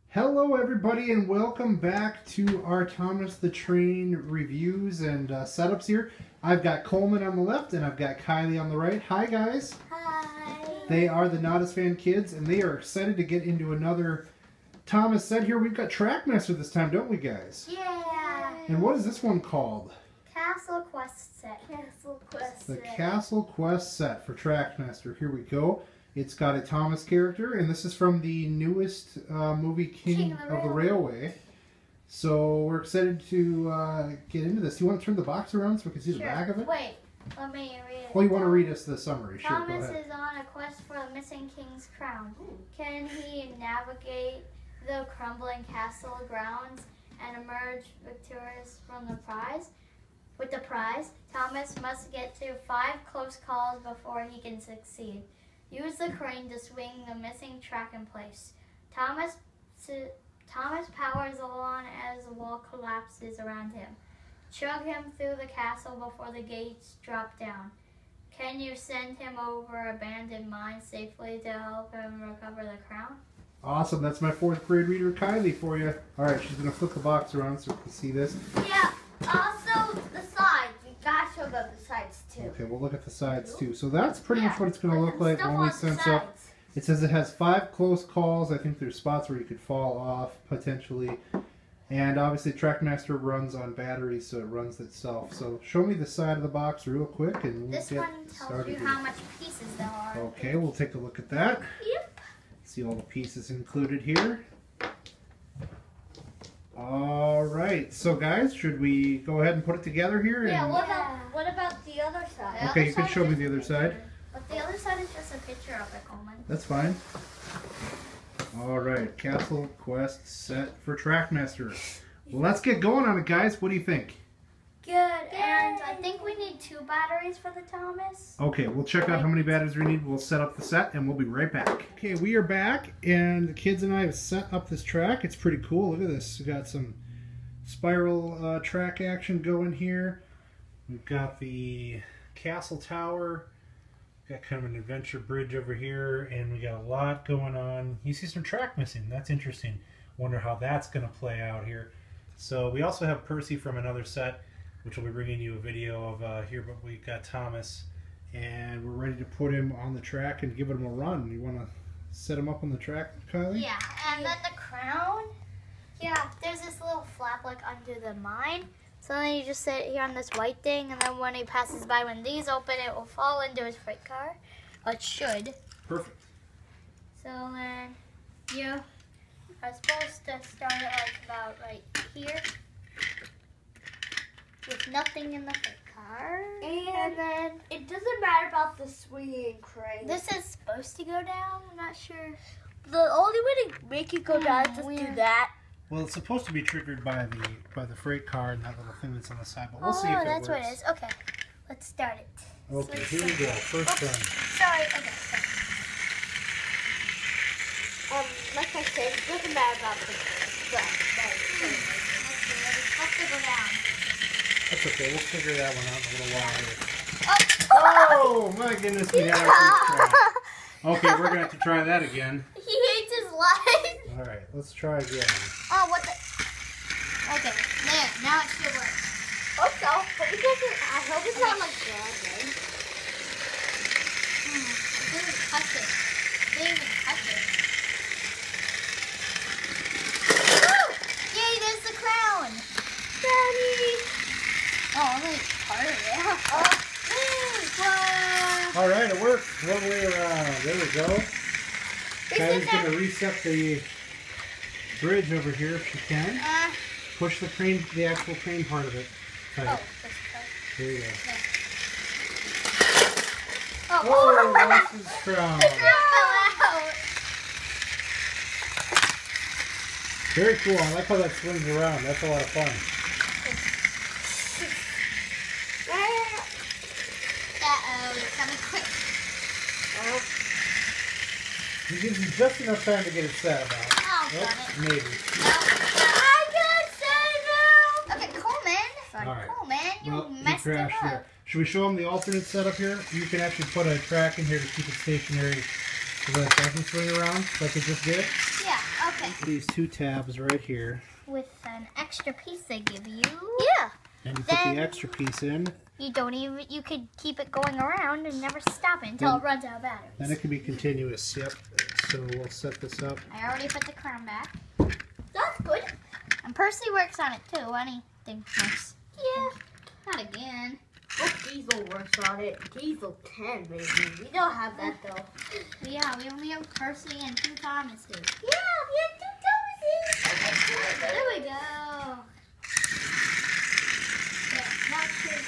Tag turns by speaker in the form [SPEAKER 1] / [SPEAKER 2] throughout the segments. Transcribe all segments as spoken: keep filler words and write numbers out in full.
[SPEAKER 1] Hello everybody and welcome back to our Thomas the Train reviews and uh, setups here. I've got Coleman on the left and I've got Kylie on the right. Hi guys.
[SPEAKER 2] Hi.
[SPEAKER 1] They are the Not As Fan kids and they are excited to get into another Thomas set here. We've got Trackmaster this time, don't we guys?
[SPEAKER 2] Yeah.
[SPEAKER 1] And what is this one called?
[SPEAKER 2] Castle Quest set. Castle Quest
[SPEAKER 1] The
[SPEAKER 2] set.
[SPEAKER 1] Castle Quest set for Trackmaster. Here we go. It's got a Thomas character, and this is from the newest uh, movie, King,
[SPEAKER 2] King
[SPEAKER 1] of,
[SPEAKER 2] of
[SPEAKER 1] the,
[SPEAKER 2] the
[SPEAKER 1] Railway.
[SPEAKER 2] Railway.
[SPEAKER 1] So we're excited to uh, get into this. You want to turn the box around so we can see
[SPEAKER 2] Sure.
[SPEAKER 1] the back of it?
[SPEAKER 2] Wait, let me read it.
[SPEAKER 1] Oh, you want to read us the summary? Sure,
[SPEAKER 2] Thomas
[SPEAKER 1] go ahead.
[SPEAKER 2] is on a quest for the missing king's crown. Can he navigate the crumbling castle grounds and emerge victorious from the prize? With the prize, Thomas must get to five close calls before he can succeed. Use the crane to swing the missing track in place. Thomas Thomas powers on as the wall collapses around him. Chug him through the castle before the gates drop down. Can you send him over abandoned mines safely to help him recover the crown?
[SPEAKER 1] Awesome. That's my fourth grade reader, Kylie, for you. All right, she's going to flip the box around so we can see this.
[SPEAKER 3] Yeah, also the sides. You gotta show them the sides too.
[SPEAKER 1] Okay, we'll look at the sides too. So that's pretty
[SPEAKER 3] Yeah,
[SPEAKER 1] much what it's going to look like.
[SPEAKER 3] Stuff
[SPEAKER 1] Only
[SPEAKER 3] on the
[SPEAKER 1] sense
[SPEAKER 3] sides.
[SPEAKER 1] up. It says it has five close calls. I think there's spots where you could fall off potentially. And obviously Trackmaster runs on batteries, so it runs itself. So show me the side of the box real quick and we'll
[SPEAKER 2] This
[SPEAKER 1] get
[SPEAKER 2] one tells
[SPEAKER 1] started
[SPEAKER 2] you
[SPEAKER 1] here.
[SPEAKER 2] how much pieces there are.
[SPEAKER 1] Okay, we'll take a look at that.
[SPEAKER 3] Yep.
[SPEAKER 1] See all the pieces included here. All right, so guys, should we go ahead and put it together here?
[SPEAKER 3] Yeah,
[SPEAKER 1] and-
[SPEAKER 3] what about what about the other side?
[SPEAKER 2] The
[SPEAKER 1] Okay,
[SPEAKER 2] other
[SPEAKER 1] you can
[SPEAKER 2] side
[SPEAKER 1] show me
[SPEAKER 2] is
[SPEAKER 1] the other
[SPEAKER 2] just a
[SPEAKER 1] side.
[SPEAKER 2] picture. But the other side is just a picture of it, Coleman.
[SPEAKER 1] That's fine. All right, Castle Quest set for Trackmaster. Well, let's get going on it, guys. What do you think?
[SPEAKER 2] Good, and I think we need two batteries for the Thomas.
[SPEAKER 1] Okay, we'll check out how many batteries we need. We'll set up the set, and we'll be right back. Okay, we are back, and the kids and I have set up this track. It's pretty cool. Look at this. We've got some spiral uh, track action going here. We've got the castle tower. We've got kind of an adventure bridge over here, and we got a lot going on. You see some track missing. That's interesting. Wonder how that's going to play out here. So we also have Percy from another set, which will be bringing you a video of uh, here, but we've got Thomas, and we're ready to put him on the track and give him a run. You want to set him up on the track, Kylie?
[SPEAKER 2] Yeah, and then the crown. Yeah, there's this little flap like under the mine. So then you just sit here on this white thing, and then when he passes by, when these open, it will fall into his freight car. Or it should.
[SPEAKER 1] Perfect.
[SPEAKER 2] So then you are supposed to start it like about right here. With nothing in the freight car.
[SPEAKER 3] And,
[SPEAKER 2] And then
[SPEAKER 3] it doesn't matter about the swinging crane.
[SPEAKER 2] this is supposed to go down. I'm not sure.
[SPEAKER 3] the only way to make it go down is just do
[SPEAKER 2] Weird.
[SPEAKER 3] that.
[SPEAKER 1] Well, it's supposed to be triggered by the by the freight car and that little thing that's on the side, but we'll
[SPEAKER 2] oh,
[SPEAKER 1] see if it
[SPEAKER 2] that's
[SPEAKER 1] works.
[SPEAKER 2] what it is. Okay, let's start it.
[SPEAKER 1] Okay, here we go. First run.
[SPEAKER 2] Sorry. Okay. okay.
[SPEAKER 3] Um, like I said, it doesn't matter about the the. the
[SPEAKER 2] Let's see. It's supposed to go down.
[SPEAKER 1] That's okay. We'll figure that one out in a little while here.
[SPEAKER 2] Oh!
[SPEAKER 1] Oh my goodness, we got our first try. Okay, we're gonna have to try that again.
[SPEAKER 2] He hates his life.
[SPEAKER 1] All right, let's try again.
[SPEAKER 2] Oh, what the? Okay, there. Now it should work.
[SPEAKER 3] hope so, but it doesn't. I hope it's not like dragging.
[SPEAKER 2] Hmm, it doesn't touch it. It didn't even touch it. Woo! Yay, there's the crown.
[SPEAKER 3] Daddy.
[SPEAKER 2] Oh, only part of it. Oh. Whoa.
[SPEAKER 1] All right, it worked. One way around. There we go. Kylie's gonna reset the bridge over here if she can.
[SPEAKER 2] Uh,
[SPEAKER 1] Push the crane, the actual crane part of it.
[SPEAKER 2] oh,
[SPEAKER 1] Tight.
[SPEAKER 2] this part.
[SPEAKER 1] There you go.
[SPEAKER 2] Oh,
[SPEAKER 1] Whoa, that's his crown.
[SPEAKER 2] the crown fell out.
[SPEAKER 1] Very cool. I like how that swings around. That's a lot of fun.
[SPEAKER 2] Uh-oh, you're coming quick.
[SPEAKER 3] Oh,
[SPEAKER 1] It gives you just enough time to get it set about.
[SPEAKER 2] Oh,
[SPEAKER 1] Nope,
[SPEAKER 2] got it.
[SPEAKER 1] maybe.
[SPEAKER 2] No. I got set now. Okay, Coleman. Sorry,
[SPEAKER 1] All right.
[SPEAKER 2] Coleman, you
[SPEAKER 1] Well, you
[SPEAKER 2] messed it
[SPEAKER 1] crashed
[SPEAKER 2] up.
[SPEAKER 1] there. Should we show them the alternate setup here? You can actually put a track in here to keep it stationary so that it doesn't swing around like it just did.
[SPEAKER 2] Yeah,
[SPEAKER 3] Okay.
[SPEAKER 1] these two tabs right here.
[SPEAKER 2] With an extra piece they give you.
[SPEAKER 3] Yeah.
[SPEAKER 1] And you put
[SPEAKER 2] Then-
[SPEAKER 1] the extra piece in.
[SPEAKER 2] You don't even, you could keep it going around and never stop it until
[SPEAKER 1] Then-
[SPEAKER 2] it runs out of batteries.
[SPEAKER 1] Then it can be continuous. Yep. So we'll set this up.
[SPEAKER 2] I already put the crown back.
[SPEAKER 3] That's good.
[SPEAKER 2] And Percy works on it too. Anything nice.
[SPEAKER 3] Yeah.
[SPEAKER 2] Not again.
[SPEAKER 3] Oh, Diesel works on it. Diesel ten, maybe. We don't have that, though.
[SPEAKER 2] But yeah, we only have Percy and two Thomases.
[SPEAKER 3] Yeah, we have two Thomases.
[SPEAKER 2] There we go. Yeah, not sure.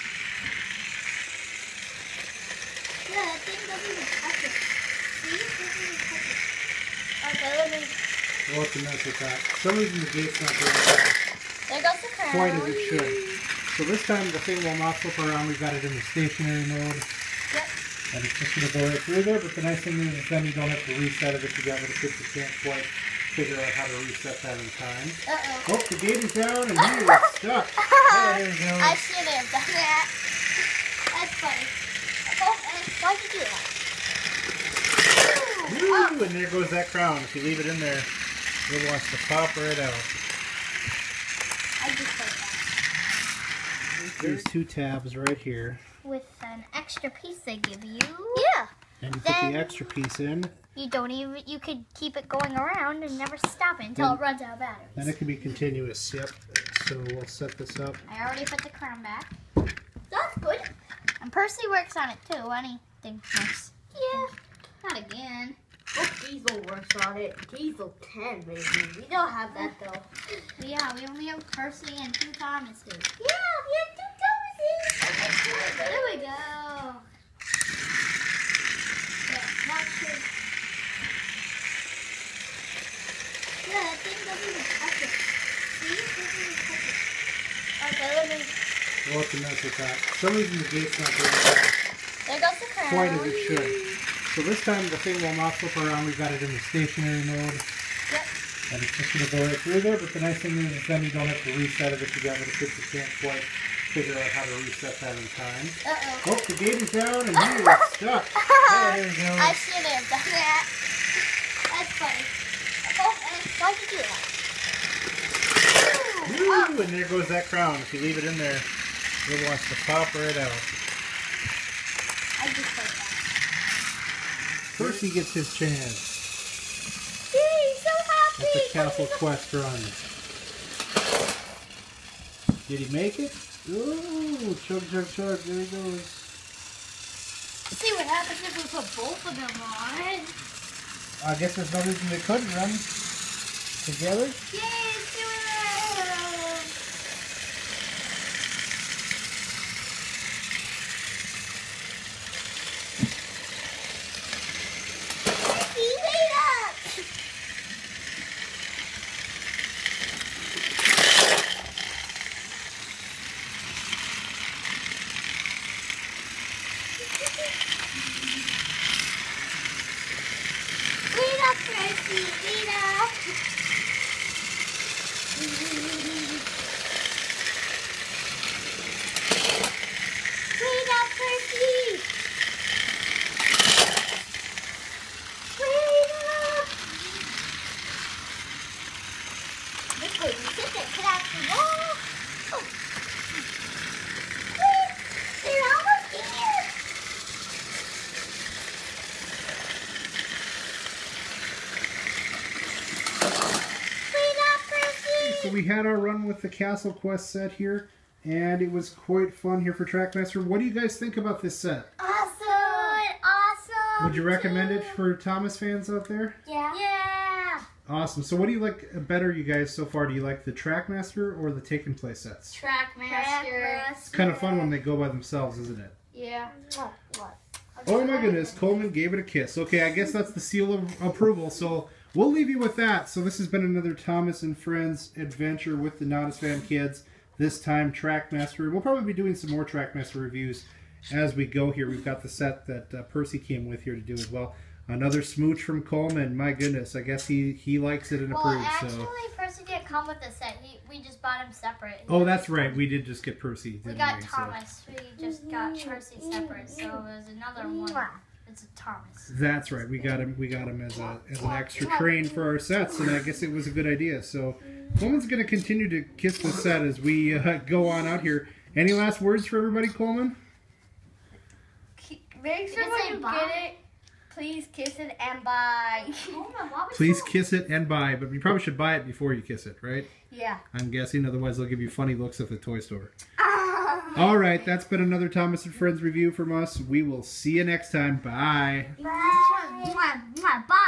[SPEAKER 2] Yeah, that thing doesn't even touch it. See? It doesn't even touch it. Okay, let me...
[SPEAKER 1] We'll have to mess with that. For some reason the gate's not doing that
[SPEAKER 2] There goes the crown.
[SPEAKER 1] quite as it should. So this time the thing will not flip around. We've got it in the stationary mode.
[SPEAKER 2] Yep.
[SPEAKER 1] And it's just going to go right through there. But the nice thing is, is then you don't have to reset it if you got little kids that can't quite figure out how to reset that in time.
[SPEAKER 2] Uh-oh.
[SPEAKER 1] Oh, the gate is down and he is stuck. There you go.
[SPEAKER 2] I should have done that. That's funny. Oh, and why'd you do that?
[SPEAKER 1] Woo, and there goes that crown. If you leave it in there, it wants to pop right out.
[SPEAKER 2] I just put that.
[SPEAKER 1] These two tabs right here.
[SPEAKER 2] With an extra piece they give you.
[SPEAKER 3] Yeah.
[SPEAKER 1] And you put
[SPEAKER 2] Then-
[SPEAKER 1] the extra piece in.
[SPEAKER 2] You don't even, you could keep it going around and never stop it until
[SPEAKER 1] Then-
[SPEAKER 2] it runs out of batteries.
[SPEAKER 1] Then it can be continuous. Yep. So we'll set this up.
[SPEAKER 2] I already put the crown back.
[SPEAKER 3] That's good.
[SPEAKER 2] And Percy works on it too. Anything nice.
[SPEAKER 3] Yeah.
[SPEAKER 2] Not again.
[SPEAKER 3] Oh, Diesel works on it. Diesel ten, maybe. We don't have that, though.
[SPEAKER 2] But yeah, we only have Percy and two Thomases.
[SPEAKER 3] Yeah, we have two Thomases.
[SPEAKER 2] There we go. Yeah, not sure. Yeah, that thing doesn't even touch it. See? It doesn't even touch it. Okay, let me...
[SPEAKER 1] We'll have to mess with that. For some reason the gate's not doing that
[SPEAKER 2] There goes the crown.
[SPEAKER 1] quite as it should. So this time the thing will not flip around. We've got it in the stationary mode.
[SPEAKER 2] Yep.
[SPEAKER 1] And it's just going to go right through there. But the nice thing is, is then you don't have to reset it if you got little kids that can't quite figure out how to reset that in time.
[SPEAKER 2] Uh-oh.
[SPEAKER 1] Oh, the gate is down and he is stuck. There you go.
[SPEAKER 2] I should have done that. That's funny. Oh, and why'd you do that?
[SPEAKER 1] Woo, and there goes that crown. If you leave it in there, it wants to pop right out.
[SPEAKER 2] I just put that.
[SPEAKER 1] Percy gets his chance
[SPEAKER 3] Yay, so happy.
[SPEAKER 1] at the Castle Quest run. Did he make it? Ooh, chug, chug, chug. There he goes.
[SPEAKER 2] See what happens if we put both of them on.
[SPEAKER 1] I guess there's no reason they couldn't run together.
[SPEAKER 2] Yay, it's doing it!
[SPEAKER 3] He made up.
[SPEAKER 2] Clean up, Percy, clean up! Clean up, Percy! Clean up!
[SPEAKER 3] This way, we sit there, cut out the wall.
[SPEAKER 2] Oh. Clean! They're almost here! Clean up, Percy!
[SPEAKER 1] So we had our run with the Castle Quest set here, and it was quite fun here for Trackmaster. What do you guys think about this set?
[SPEAKER 2] Awesome! Awesome!
[SPEAKER 1] Would you recommend it for Thomas fans out there?
[SPEAKER 2] Yeah. Yeah!
[SPEAKER 1] Awesome. So what do you like better, you guys, so far? Do you like the Trackmaster or the Take and Play sets?
[SPEAKER 2] Trackmaster.
[SPEAKER 1] It's kind of fun when they go by themselves, isn't it?
[SPEAKER 2] Yeah.
[SPEAKER 3] What? What?
[SPEAKER 1] Oh my goodness, Coleman gave it a kiss. Okay, I guess that's the seal of approval, so we'll leave you with that. So this has been another Thomas and Friends adventure with the Nodus Fam kids. This time Trackmaster. We'll probably be doing some more Trackmaster reviews as we go here. We've got the set that uh, Percy came with here to do as well. Another smooch from Coleman. My goodness, I guess he, he likes it and
[SPEAKER 2] Well,
[SPEAKER 1] approves.
[SPEAKER 2] actually,
[SPEAKER 1] So.
[SPEAKER 2] Percy didn't come with the set. He, we just bought him separate.
[SPEAKER 1] Oh, that's right. We did just get Percy.
[SPEAKER 2] We
[SPEAKER 1] didn't
[SPEAKER 2] got
[SPEAKER 1] we? So-
[SPEAKER 2] Thomas. We just got Percy separate, so it was another one.
[SPEAKER 3] It's a Thomas.
[SPEAKER 1] That's right. We got him. We got him as a as an extra train for our sets, and I guess it was a good idea. So, Coleman's going to continue to kiss the set as we uh, go on out here. Any last words for everybody, Coleman?
[SPEAKER 3] Make sure
[SPEAKER 2] Did it
[SPEAKER 3] when
[SPEAKER 2] say
[SPEAKER 3] you
[SPEAKER 2] bye?
[SPEAKER 3] get it, please kiss it and bye.
[SPEAKER 2] Coleman, why would
[SPEAKER 1] Please
[SPEAKER 2] you-
[SPEAKER 1] kiss it and buy, but you probably should buy it before you kiss it, right?
[SPEAKER 3] Yeah.
[SPEAKER 1] I'm guessing. Otherwise, they'll give you funny looks at the toy store. All right, that's been another Thomas and Friends review from us. We will see you next time. Bye.
[SPEAKER 2] Bye. Bye. Bye.